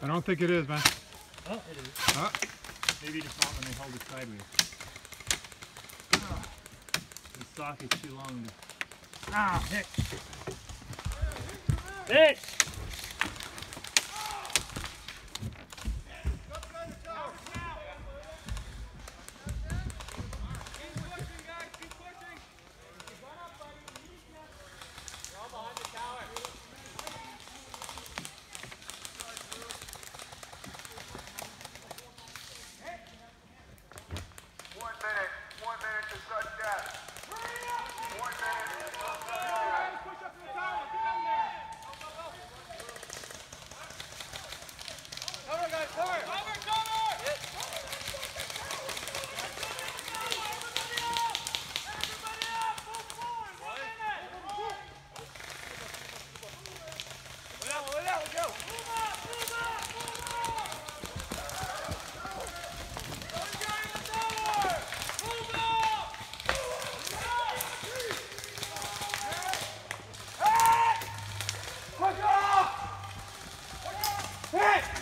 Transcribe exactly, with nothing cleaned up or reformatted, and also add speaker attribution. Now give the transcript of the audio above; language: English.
Speaker 1: don't think it is, man.
Speaker 2: Oh, it is.
Speaker 1: Huh?
Speaker 2: Maybe just not when they hold it sideways. Oh, the sock is too long. To... Ah, hit! Hit!
Speaker 3: Hey!